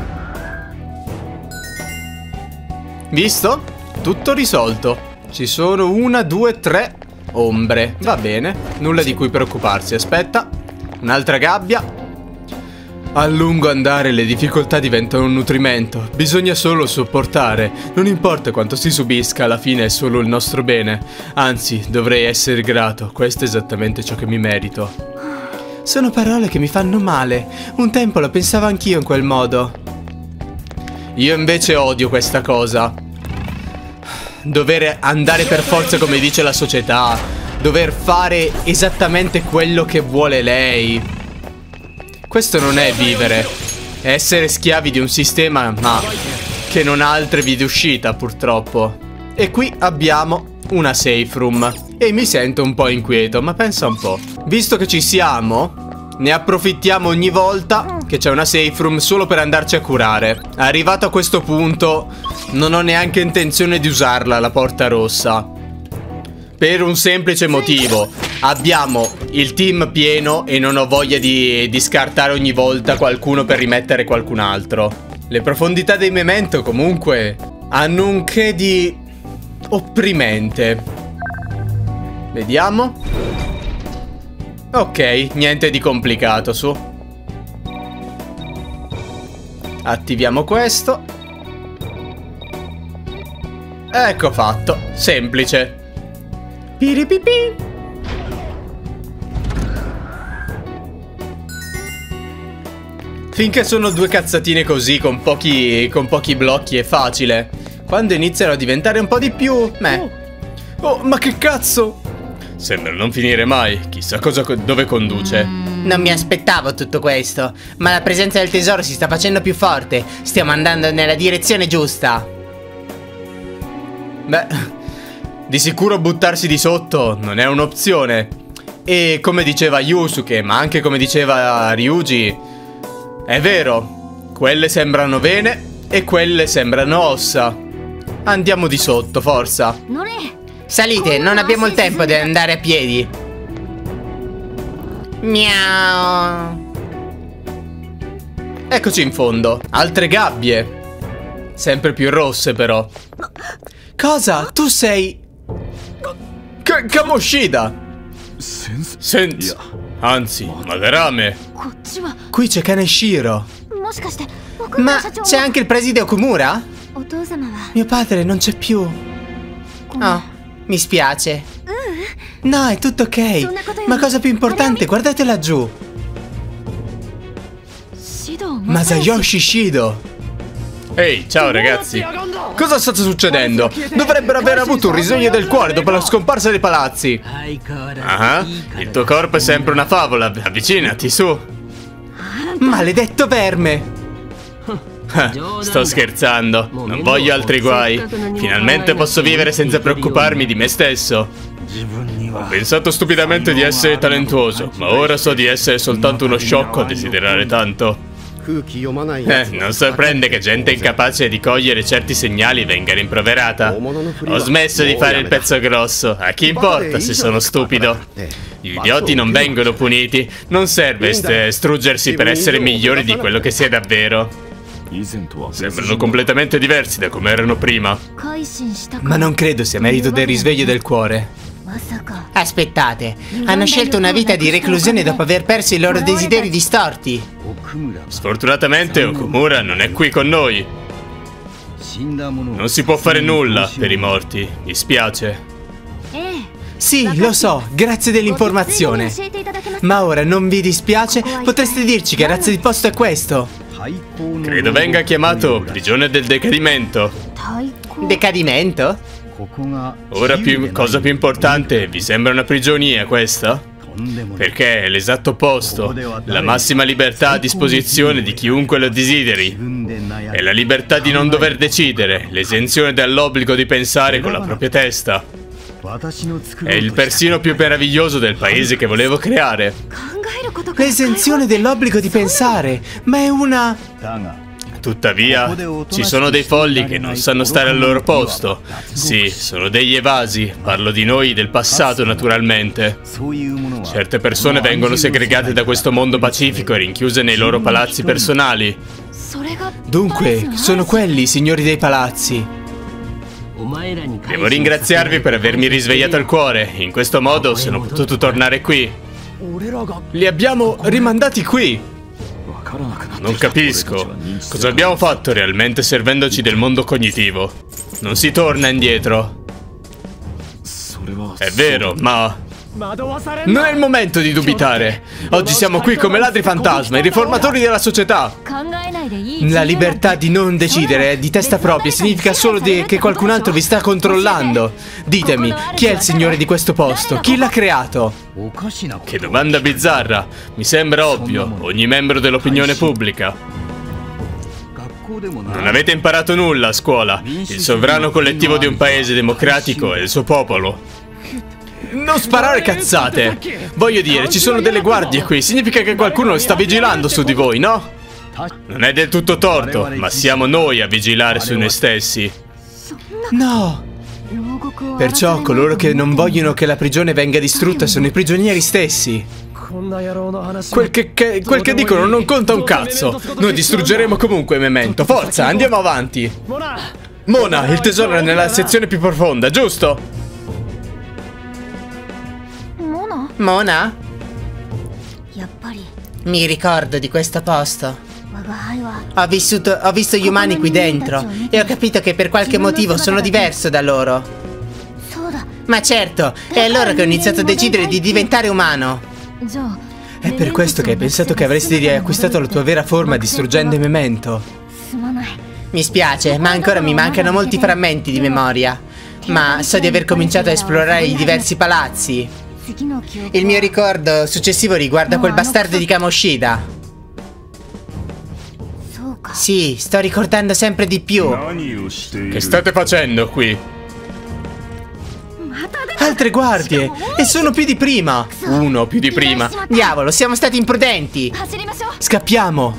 Visto? Tutto risolto. Ci sono 1, 2, 3 ombre. Va bene, nulla di cui preoccuparsi. Aspetta, un'altra gabbia. A lungo andare le difficoltà diventano un nutrimento, bisogna solo sopportare, non importa quanto si subisca, alla fine è solo il nostro bene. Anzi, dovrei essere grato, questo è esattamente ciò che mi merito. Sono parole che mi fanno male, un tempo lo pensavo anch'io in quel modo. Io invece odio questa cosa. Dover andare per forza come dice la società, dover fare esattamente quello che vuole lei. Questo non è vivere, è essere schiavi di un sistema, ma che non ha altre vie d'uscita, purtroppo. E qui abbiamo una safe room. E mi sento un po' inquieto, ma pensa un po'. Visto che ci siamo, ne approfittiamo ogni volta che c'è una safe room solo per andarci a curare. Arrivato a questo punto, non ho neanche intenzione di usarla, la porta rossa. Per un semplice motivo. Abbiamo il team pieno e non ho voglia di scartare ogni volta qualcuno per rimettere qualcun altro. Le profondità dei Memento comunque hanno un che di opprimente. Vediamo. Ok, niente di complicato, su. Attiviamo questo. Ecco fatto, semplice. Piripipi. Finché sono due cazzatine così con pochi blocchi è facile. Quando iniziano a diventare un po' di più, Oh, ma che cazzo? Sembra non finire mai, chissà dove conduce. Non mi aspettavo tutto questo, ma la presenza del tesoro si sta facendo più forte. Stiamo andando nella direzione giusta. Beh, di sicuro buttarsi di sotto non è un'opzione. E come diceva Yusuke, ma anche come diceva Ryuji, è vero, quelle sembrano vene e quelle sembrano ossa. Andiamo di sotto, forza. Salite, non abbiamo il tempo di andare a piedi. Miau. Eccoci in fondo. Altre gabbie. Sempre più rosse però. Cosa? Tu sei... Kamoshida. Senza... Anzi, Madarame. Qui c'è Kaneshiro. Ma c'è anche il preside Okumura? Mio padre non c'è più. Oh, mi spiace. No, è tutto ok. Ma cosa più importante, guardate laggiù. Masayoshi Shido. Ehi, ciao ragazzi. Cosa sta succedendo? Dovrebbero aver avuto un risveglio del cuore dopo la scomparsa dei palazzi. Ah, il tuo corpo è sempre una favola. Avvicinati, su. Maledetto verme. Sto scherzando. Non voglio altri guai. Finalmente posso vivere senza preoccuparmi di me stesso. Ho pensato stupidamente di essere talentuoso, ma ora so di essere soltanto uno sciocco a desiderare tanto. Non sorprende che gente incapace di cogliere certi segnali venga rimproverata. Ho smesso di fare il pezzo grosso. A chi importa se sono stupido? Gli idioti non vengono puniti. Non serve struggersi per essere migliori di quello che si è davvero. Sembrano completamente diversi da come erano prima. Ma non credo sia merito del risveglio del cuore. Aspettate, hanno scelto una vita di reclusione dopo aver perso i loro desideri distorti. Sfortunatamente Okumura non è qui con noi. Non si può fare nulla per i morti, mi spiace. Sì, lo so, grazie dell'informazione. Ma ora non vi dispiace? Potreste dirci che razza di posto è questo? Credo venga chiamato prigione del decadimento. Decadimento? Ora cosa più importante, vi sembra una prigionia questa? Perché è l'esatto opposto, la massima libertà a disposizione di chiunque lo desideri. È la libertà di non dover decidere, l'esenzione dall'obbligo di pensare con la propria testa. È il persino più meraviglioso del paese che volevo creare. L'esenzione dell'obbligo di pensare, ma è una... Tuttavia, ci sono dei folli che non sanno stare al loro posto. Sì, sono degli evasi. Parlo di noi del passato, naturalmente. Certe persone vengono segregate da questo mondo pacifico e rinchiuse nei loro palazzi personali. Dunque, sono quelli i signori dei palazzi. Devo ringraziarvi per avermi risvegliato il cuore. In questo modo sono potuto tornare qui. Li abbiamo rimandati qui. Non capisco. Cosa abbiamo fatto realmente servendoci del mondo cognitivo? Non si torna indietro. È vero, ma... non è il momento di dubitare. Oggi siamo qui come ladri fantasma, i riformatori della società. La libertà di non decidere di testa propria significa solo che qualcun altro vi sta controllando. Ditemi, chi è il signore di questo posto? Chi l'ha creato? Che domanda bizzarra. Mi sembra ovvio, ogni membro dell'opinione pubblica. Non avete imparato nulla a scuola. Il sovrano collettivo di un paese democratico è il suo popolo. Non sparare cazzate! Voglio dire, ci sono delle guardie qui, significa che qualcuno sta vigilando su di voi, no? Non è del tutto torto, ma siamo noi a vigilare su noi stessi. No! Perciò coloro che non vogliono che la prigione venga distrutta sono i prigionieri stessi. Quel che dicono non conta un cazzo. Noi distruggeremo comunque Memento. Forza, andiamo avanti. Mona, il tesoro è nella sezione più profonda, giusto? Mona? Mi ricordo di questo posto. Ho visto gli umani qui dentro e ho capito che per qualche motivo sono diverso da loro. Ma certo, è allora che ho iniziato a decidere di diventare umano. È per questo che hai pensato che avresti riacquistato la tua vera forma distruggendo il Memento. Mi spiace, ma ancora mi mancano molti frammenti di memoria. Ma so di aver cominciato a esplorare i diversi palazzi. Il mio ricordo successivo riguarda quel bastardo di Kamoshida. Sì, sto ricordando sempre di più. Che state facendo qui? Altre guardie! E sono più di prima! Uno più di prima. Diavolo, siamo stati imprudenti! Scappiamo!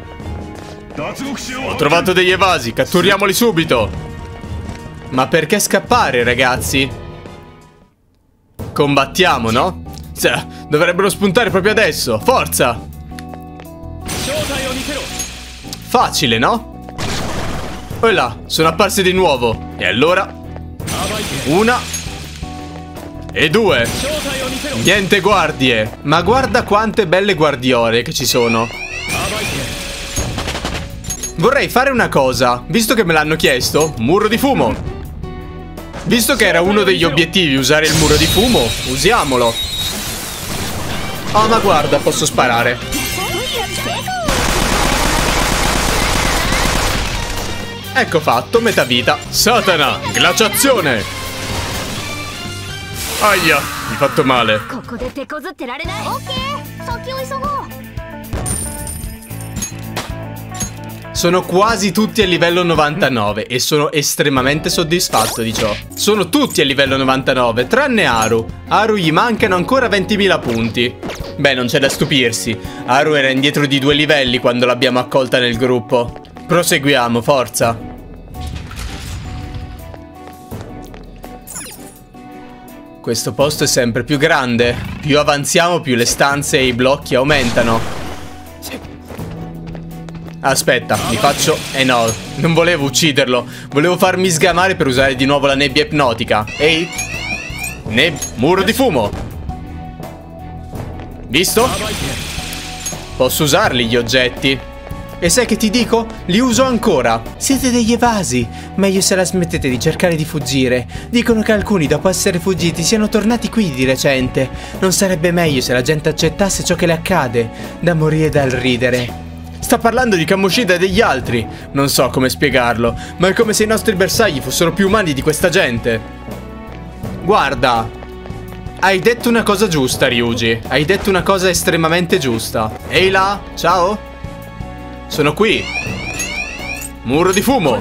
Ho trovato degli evasi, catturiamoli subito! Ma perché scappare, ragazzi? Combattiamo, no? Dovrebbero spuntare proprio adesso. Forza! Facile, no? E là, sono apparsi di nuovo. E allora? 1 e 2. Niente guardie. Ma guarda quante belle guardiole che ci sono. Vorrei fare una cosa. Visto che me l'hanno chiesto, muro di fumo. Visto che era uno degli obiettivi usare il muro di fumo, usiamolo. Oh, ma guarda, posso sparare. Ecco fatto, metà vita. Satana, glaciazione! Aia, mi hai fatto male. Sono quasi tutti a livello 99 e sono estremamente soddisfatto di ciò. Sono tutti a livello 99, tranne Haru. Haru gli mancano ancora 20.000 punti. Beh, non c'è da stupirsi. Haru era indietro di 2 livelli quando l'abbiamo accolta nel gruppo. Proseguiamo, forza. Questo posto è sempre più grande. Più avanziamo, più le stanze e i blocchi aumentano. Aspetta, mi faccio... no, non volevo ucciderlo. Volevo farmi sgamare per usare di nuovo la nebbia ipnotica. Ehi! Muro di fumo! Visto? Posso usarli gli oggetti. E sai che ti dico? Li uso ancora. Siete degli evasi. Meglio se la smettete di cercare di fuggire. Dicono che alcuni dopo essere fuggiti siano tornati qui di recente. Non sarebbe meglio se la gente accettasse ciò che le accade? Da morire dal ridere. Sta parlando di Kamoshida e degli altri. Non so come spiegarlo, ma è come se i nostri bersagli fossero più umani di questa gente. Guarda, hai detto una cosa giusta, Ryuji. Hai detto una cosa estremamente giusta. Ehi là, ciao. Sono qui. Muro di fumo.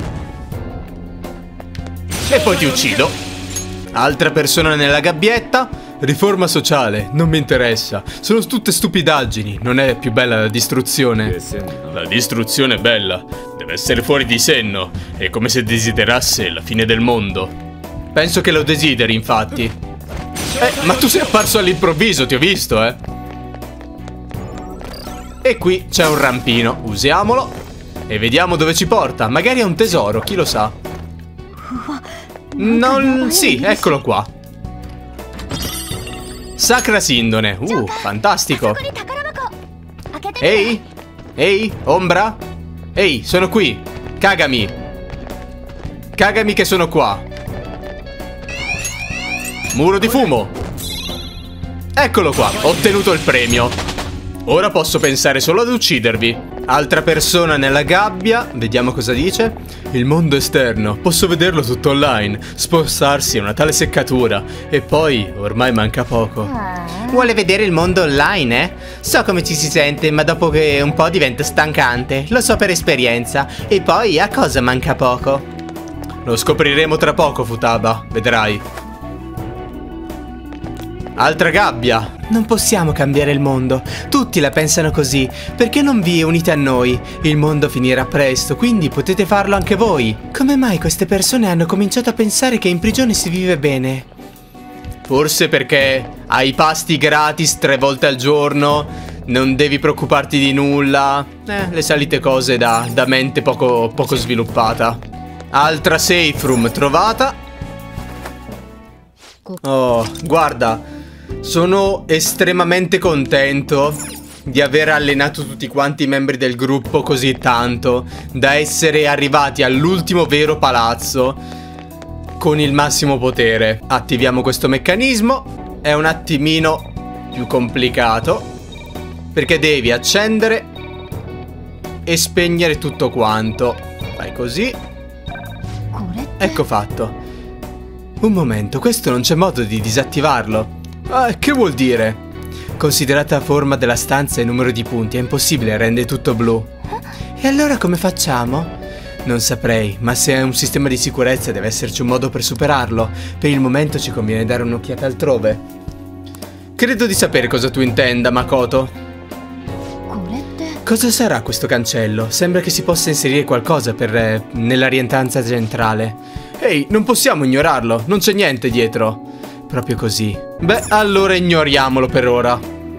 E poi ti uccido. Altra persona nella gabbietta. Riforma sociale, non mi interessa. Sono tutte stupidaggini. Non è più bella la distruzione. La distruzione è bella. Deve essere fuori di senno. È come se desiderasse la fine del mondo. Penso che lo desideri, infatti. Ma tu sei apparso all'improvviso, ti ho visto, E qui c'è un rampino. Usiamolo e vediamo dove ci porta. Magari è un tesoro, chi lo sa. Sì, eccolo qua. Sacra Sindone. Fantastico. Ehi, Ehi, ombra? Ehi, sono qui. Cagami. Cagami che sono qua. Muro di fumo. Eccolo qua, ho ottenuto il premio. Ora posso pensare solo ad uccidervi. Altra persona nella gabbia. Vediamo cosa dice. Il mondo esterno, posso vederlo tutto online. Spostarsi è una tale seccatura. E poi, ormai manca poco. Vuole vedere il mondo online, eh? So come ci si sente, ma dopo che un po' diventa stancante. Lo so per esperienza. E poi a cosa manca poco? Lo scopriremo tra poco, Futaba. Vedrai. Altra gabbia. Non possiamo cambiare il mondo. Tutti la pensano così. Perché non vi unite a noi? Il mondo finirà presto, quindi potete farlo anche voi. Come mai queste persone hanno cominciato a pensare che in prigione si vive bene? Forse perché hai pasti gratis 3 volte al giorno, non devi preoccuparti di nulla. Le solite cose da mente poco sviluppata. Altra safe room trovata. Oh, guarda. Sono estremamente contento di aver allenato tutti quanti i membri del gruppo così tanto da essere arrivati all'ultimo vero palazzo con il massimo potere. Attiviamo questo meccanismo. È un attimino più complicato perché devi accendere e spegnere tutto quanto. Fai così. Ecco fatto. Un momento, questo non c'è modo di disattivarlo. Che vuol dire? Considerata la forma della stanza e il numero di punti, è impossibile rendere tutto blu. E allora come facciamo? Non saprei, ma se è un sistema di sicurezza deve esserci un modo per superarlo. Per il momento ci conviene dare un'occhiata altrove. Credo di sapere cosa tu intenda, Makoto. Cosa sarà questo cancello? Sembra che si possa inserire qualcosa nella rientranza centrale. Ehi, non possiamo ignorarlo, non c'è niente dietro. Proprio così. Beh, allora ignoriamolo per ora.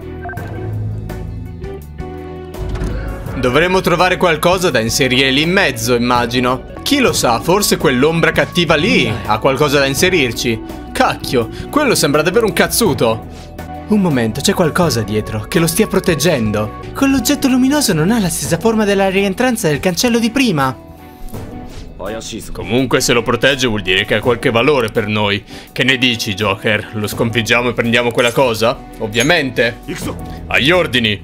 Dovremmo trovare qualcosa da inserire lì in mezzo, immagino. Chi lo sa, forse quell'ombra cattiva lì ha qualcosa da inserirci. Cacchio, quello sembra davvero un cazzuto. Un momento, c'è qualcosa dietro che lo stia proteggendo. Quell'oggetto luminoso non ha la stessa forma della rientranza del cancello di prima. Comunque se lo protegge vuol dire che ha qualche valore per noi. Che ne dici, Joker? Lo sconfiggiamo e prendiamo quella cosa? Ovviamente. Agli ordini.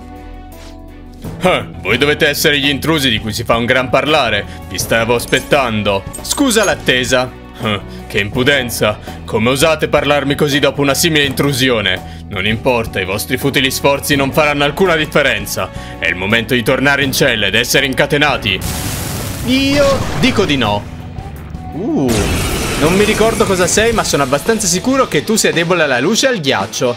Voi dovete essere gli intrusi di cui si fa un gran parlare. Vi stavo aspettando. Scusa l'attesa. Che impudenza. Come osate parlarmi così dopo una simile intrusione? Non importa, i vostri futili sforzi non faranno alcuna differenza. È il momento di tornare in cella ed essere incatenati. Io dico di no. Non mi ricordo cosa sei, ma sono abbastanza sicuro che tu sia debole alla luce e al ghiaccio.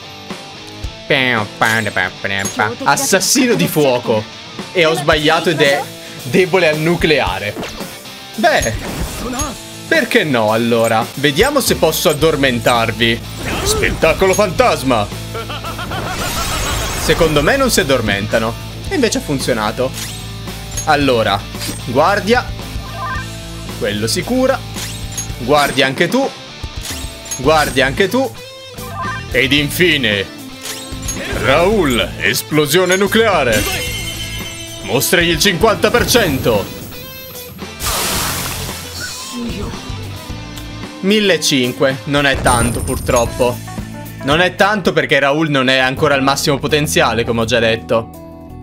Assassino di fuoco. E ho sbagliato ed è debole al nucleare. Beh, perché no allora? Vediamo se posso addormentarvi. Spettacolo fantasma. Secondo me non si addormentano. E invece ha funzionato. Allora, guardia. Quello si cura. Guardia anche tu. Guardia anche tu. Ed infine Raul, esplosione nucleare. Mostragli il 50%. 1500, non è tanto purtroppo. Non è tanto perché Raul non è ancora al massimo potenziale, come ho già detto.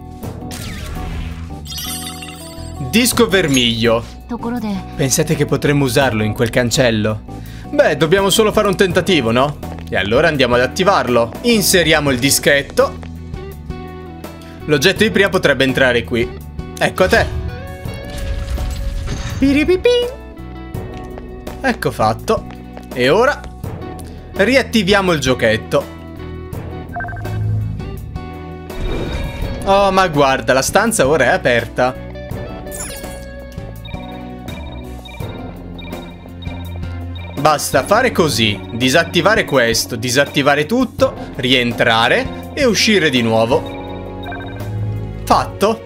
Disco vermiglio. Pensate che potremmo usarlo in quel cancello? Beh, dobbiamo solo fare un tentativo, no? E allora andiamo ad attivarlo. Inseriamo il dischetto. L'oggetto di prima potrebbe entrare qui. Ecco a te. Ecco fatto. E ora riattiviamo il giochetto. Oh, ma guarda, la stanza ora è aperta. Basta fare così, disattivare questo, disattivare tutto, rientrare e uscire di nuovo. Fatto.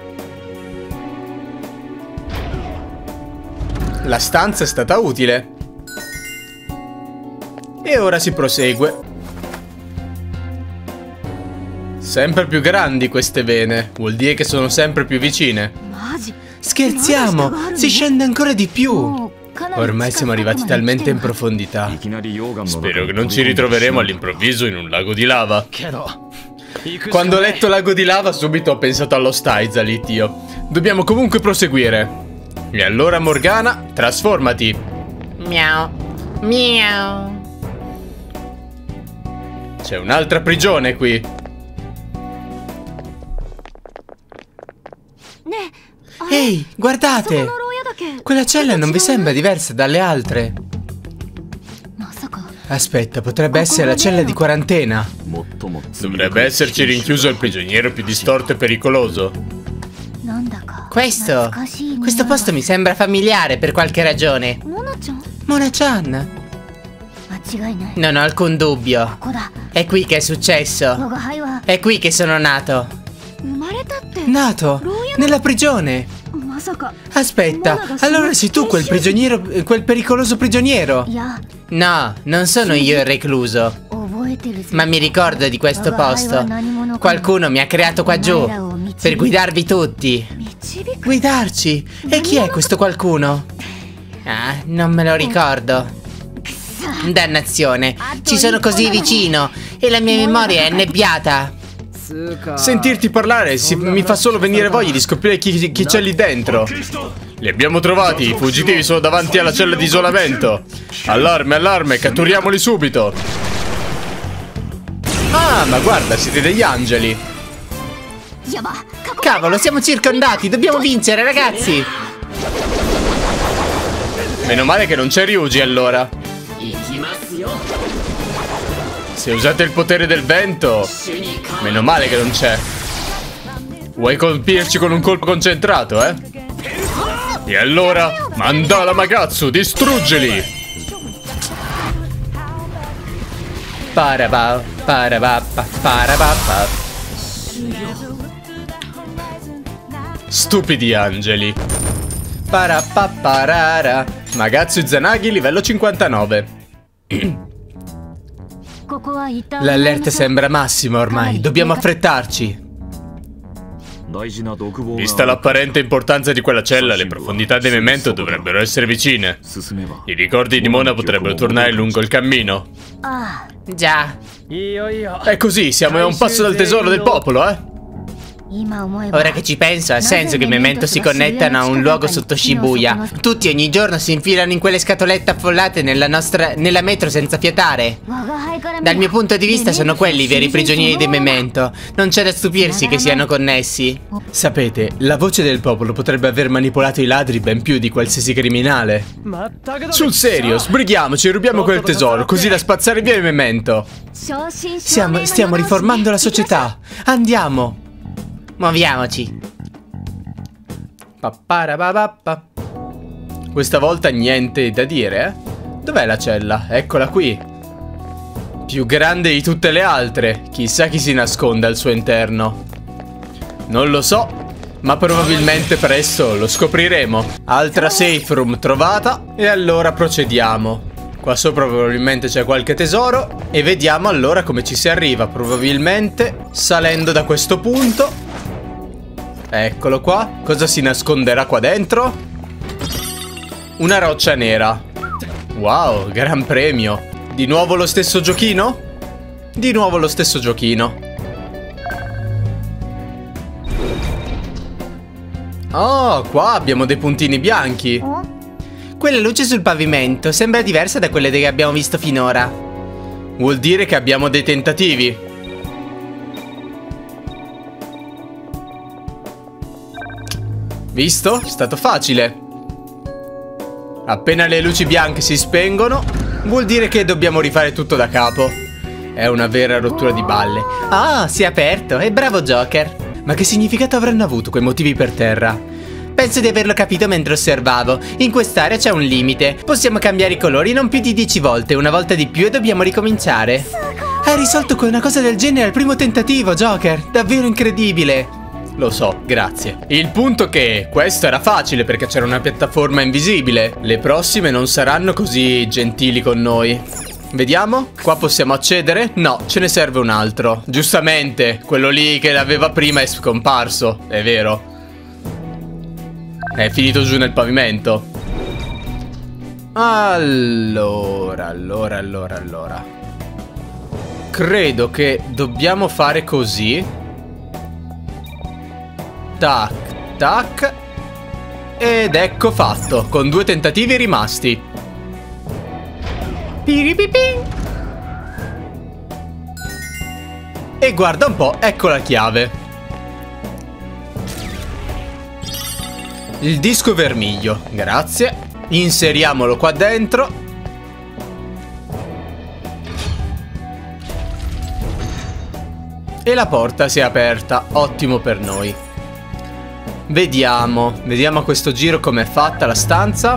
La stanza è stata utile. E ora si prosegue. Sempre più grandi queste vene. Vuol dire che sono sempre più vicine. Scherziamo! Si scende ancora di più! Ormai siamo arrivati talmente in profondità. Spero che non ci ritroveremo all'improvviso in un lago di lava. Quando ho letto lago di lava subito ho pensato allo Staizalit io. Dobbiamo comunque proseguire. E allora Morgana, trasformati. Miau. Miau. C'è un'altra prigione qui. Ehi, guardate! Quella cella non vi sembra diversa dalle altre? Aspetta, potrebbe essere la cella di quarantena. Dovrebbe esserci rinchiuso il prigioniero più distorto e pericoloso. Questo posto mi sembra familiare per qualche ragione. Mona-chan? Non ho alcun dubbio. È qui che è successo. È qui che sono nato. Nato? Nella prigione? Aspetta, allora sei tu quel prigioniero, quel pericoloso prigioniero? No, non sono io il recluso. Ma mi ricordo di questo posto. Qualcuno mi ha creato qua giù per guidarvi tutti. Guidarci? E chi è questo qualcuno? Ah, non me lo ricordo. Dannazione, ci sono così vicino e la mia memoria è annebbiata. Sentirti parlare mi fa solo venire voglia di scoprire chi c'è lì dentro. Li abbiamo trovati, i fuggitivi sono davanti alla cella di isolamento. Allarme, allarme, catturiamoli subito. Ah, ma guarda, siete degli angeli. Cavolo, siamo circondati, dobbiamo vincere, ragazzi. Meno male che non c'è Ryuji allora. Se usate il potere del vento, meno male che non c'è. Vuoi colpirci con un colpo concentrato, eh? E allora, Mandala Magatsu, distruggili! Parabà, parabappa, parabappa. Stupidi angeli. Parapapparara. Magatsu Izanagi, livello 59. L'allerta sembra massima ormai, dobbiamo affrettarci. Vista l'apparente importanza di quella cella, le profondità del memento dovrebbero essere vicine. I ricordi di Mona potrebbero tornare lungo il cammino. Già. È così, siamo a un passo dal tesoro del popolo, eh? Ora che ci penso, ha senso che i memento si connettano a un luogo sotto Shibuya. Tutti ogni giorno si infilano in quelle scatolette affollate nella metro senza fiatare. Dal mio punto di vista sono quelli i veri prigionieri dei memento. Non c'è da stupirsi che siano connessi. Sapete, la voce del popolo potrebbe aver manipolato i ladri ben più di qualsiasi criminale. Sul serio, sbrighiamoci e rubiamo quel tesoro, così da spazzare via il memento. Stiamo riformando la società. Andiamo. Muoviamoci. Papparababappa. Questa volta niente da dire, eh? Dov'è la cella? Eccola qui. Più grande di tutte le altre. Chissà chi si nasconde al suo interno. Non lo so, ma probabilmente presto lo scopriremo. Altra safe room trovata. E allora procediamo. Qua sopra probabilmente c'è qualche tesoro. E vediamo allora come ci si arriva. Probabilmente salendo da questo punto. Eccolo qua. Cosa si nasconderà qua dentro? Una roccia nera. Wow, gran premio. Di nuovo lo stesso giochino? Di nuovo lo stesso giochino. Oh, qua abbiamo dei puntini bianchi. Quella luce sul pavimento sembra diversa da quelle che abbiamo visto finora. Vuol dire che abbiamo dei tentativi. Visto? È stato facile. Appena le luci bianche si spengono, vuol dire che dobbiamo rifare tutto da capo. È una vera rottura di balle. Ah, si è aperto, e bravo Joker. Ma che significato avranno avuto quei motivi per terra? Penso di averlo capito mentre osservavo. In quest'area c'è un limite. Possiamo cambiare i colori non più di 10 volte. Una volta di più e dobbiamo ricominciare. Hai risolto una cosa del genere al primo tentativo, Joker. Davvero incredibile. Lo so, grazie. Il punto è che questo era facile perché c'era una piattaforma invisibile. Le prossime non saranno così gentili con noi. Vediamo, qua possiamo accedere? No, ce ne serve un altro. Giustamente, quello lì che l'aveva prima è scomparso, è vero. È finito giù nel pavimento. Allora. Credo che dobbiamo fare così. Tac, tac. Ed ecco fatto, con 2 tentativi rimasti. E guarda un po', ecco la chiave. Il disco vermiglio, grazie. Inseriamolo qua dentro. E la porta si è aperta, ottimo per noi. Vediamo a questo giro com'è fatta la stanza.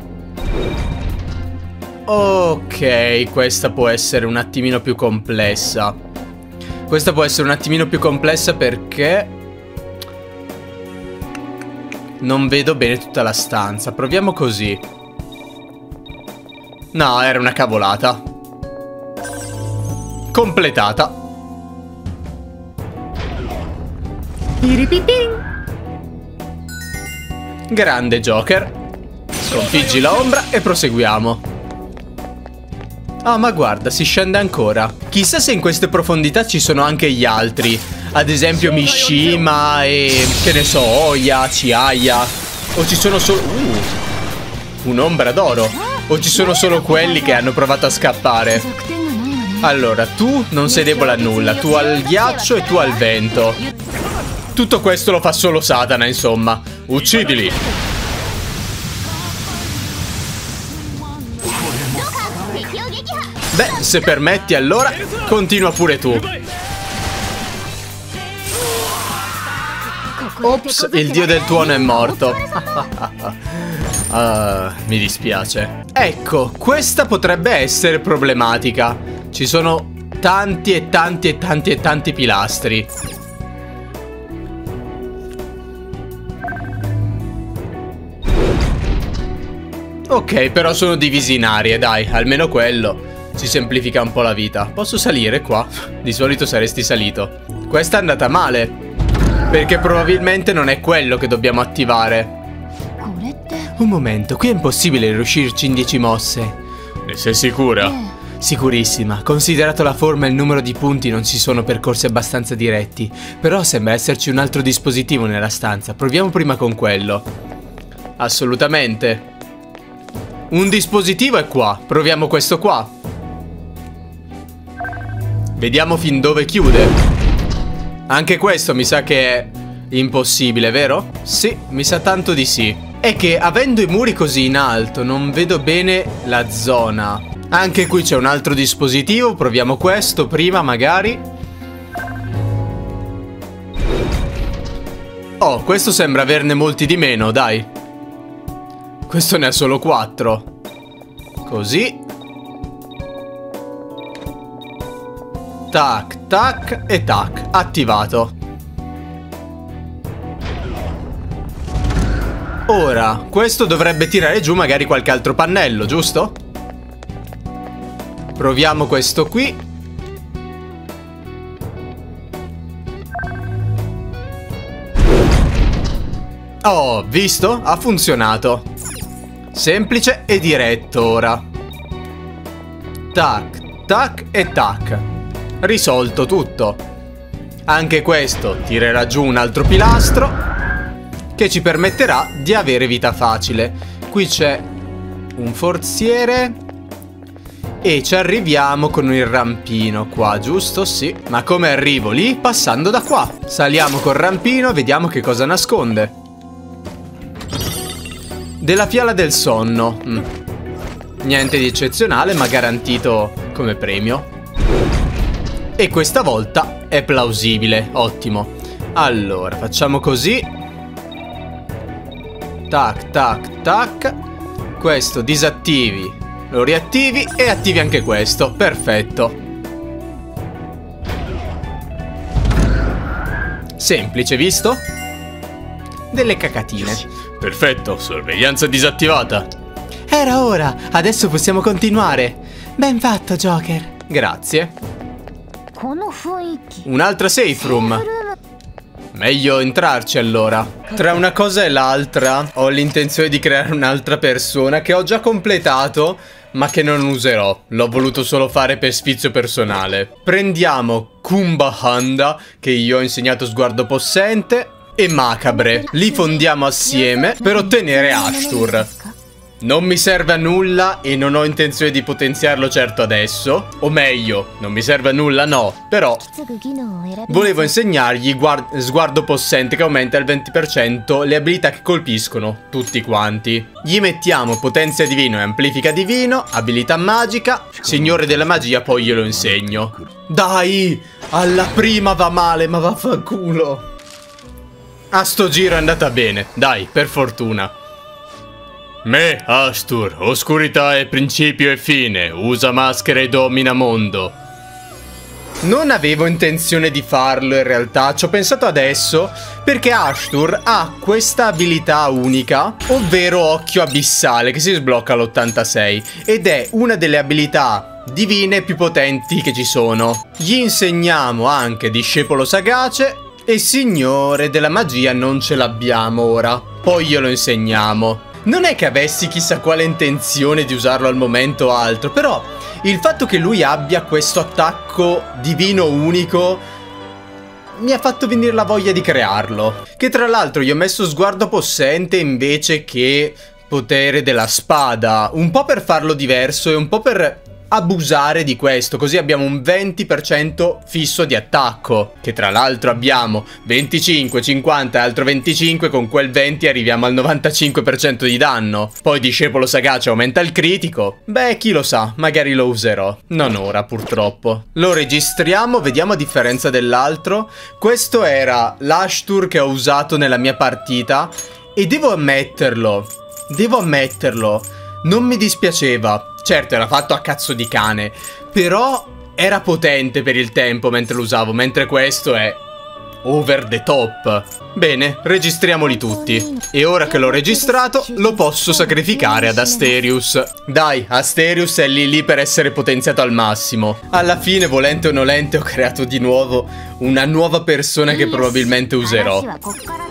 Ok, questa può essere un attimino più complessa. Perché non vedo bene tutta la stanza. Proviamo così. No, era una cavolata. Completata. Grande Joker. Sconfiggi la ombra e proseguiamo. Ah, ma guarda, si scende ancora. Chissà se in queste profondità ci sono anche gli altri. Ad esempio Mishima e... che ne so, Oya, Chiaya. O ci sono solo... un'ombra d'oro. O ci sono solo quelli che hanno provato a scappare. Allora, tu non sei debole a nulla. Tu al ghiaccio e tu al vento. Tutto questo lo fa solo Satana, insomma. Uccidili. Beh, se permetti allora, continua pure tu. Ops, il dio del tuono è morto. Mi dispiace. Ecco, questa potrebbe essere problematica. Ci sono tanti e tanti pilastri. Ok, però sono divisi in aree, dai, almeno quello ci semplifica un po' la vita. Posso salire qua? Di solito saresti salito. Questa è andata male, perché probabilmente non è quello che dobbiamo attivare. Un momento, qui è impossibile riuscirci in 10 mosse. Ne sei sicura? Sicurissima. Considerato la forma e il numero di punti non ci sono percorsi abbastanza diretti. Però sembra esserci un altro dispositivo nella stanza. Proviamo prima con quello. Assolutamente. Un dispositivo è qua. Proviamo questo qua. Vediamo fin dove chiude. Anche questo mi sa che è impossibile, vero? Sì, mi sa tanto di sì. È che avendo i muri così in alto non vedo bene la zona. Anche qui c'è un altro dispositivo. Proviamo questo prima magari. Oh, questo sembra averne molti di meno, dai. Questo ne ha solo 4. Così. Tac, tac e tac. Attivato. Ora, questo dovrebbe tirare giù magari qualche altro pannello, giusto? Proviamo questo qui. Oh, visto? Ha funzionato. Semplice e diretto ora. Tac, tac e tac. Risolto tutto. Anche questo tirerà giù un altro pilastro che ci permetterà di avere vita facile. Qui c'è un forziere e ci arriviamo con il rampino qua, giusto? Sì. Ma come arrivo lì? Passando da qua. Saliamo col rampino, vediamo che cosa nasconde. Della fiala del sonno. Niente di eccezionale, ma garantito come premio. E questa volta è plausibile. Ottimo. Allora, facciamo così. Tac, tac, tac. Questo disattivi, lo riattivi e attivi anche questo. Perfetto. Semplice, visto? Delle cacatine. Perfetto, sorveglianza disattivata. Era ora, adesso possiamo continuare. Ben fatto, Joker. Grazie. Un'altra safe room. Meglio entrarci allora. Tra una cosa e l'altra ho l'intenzione di creare un'altra persona che ho già completato, ma che non userò. L'ho voluto solo fare per sfizio personale. Prendiamo Kumbahanda, che io ho insegnato sguardo possente, e Macabre. Li fondiamo assieme per ottenere Ashtur. Non mi serve a nulla e non ho intenzione di potenziarlo certo adesso. O meglio, non mi serve a nulla no, però volevo insegnargli sguardo possente che aumenta il 20% le abilità che colpiscono tutti quanti. Gli mettiamo potenzia divino e amplifica divino, abilità magica, signore della magia, poi glielo insegno. Dai, alla prima va male, ma vaffanculo. A sto giro è andata bene, dai, per fortuna. Me, Ashtur, oscurità è principio e fine, usa maschera e domina mondo. Non avevo intenzione di farlo in realtà, ci ho pensato adesso, perché Ashtur ha questa abilità unica, ovvero occhio abissale, che si sblocca all'86, ed è una delle abilità divine più potenti che ci sono. Gli insegniamo anche discepolo sagace, e signore della magia non ce l'abbiamo ora, poi glielo insegniamo. Non è che avessi chissà quale intenzione di usarlo al momento o altro, però il fatto che lui abbia questo attacco divino unico mi ha fatto venire la voglia di crearlo. Che tra l'altro gli ho messo sguardo possente invece che potere della spada, un po' per farlo diverso e un po' per abusare di questo, così abbiamo un 20% fisso di attacco, che tra l'altro abbiamo 25, 50 e altro 25, con quel 20 arriviamo al 95% di danno. Poi discepolo sagace aumenta il critico. Beh, chi lo sa, magari lo userò. Non ora, purtroppo. Lo registriamo, vediamo a differenza dell'altro. Questo era l'Ashtur che ho usato nella mia partita e devo ammetterlo, non mi dispiaceva. Certo, era fatto a cazzo di cane, però era potente per il tempo mentre lo usavo, mentre questo è over the top. Bene, registriamoli tutti. E ora che l'ho registrato, lo posso sacrificare ad Asterius. Dai, Asterius è lì per essere potenziato al massimo. Alla fine, volente o nolente, ho creato di nuovo una nuova persona che probabilmente userò.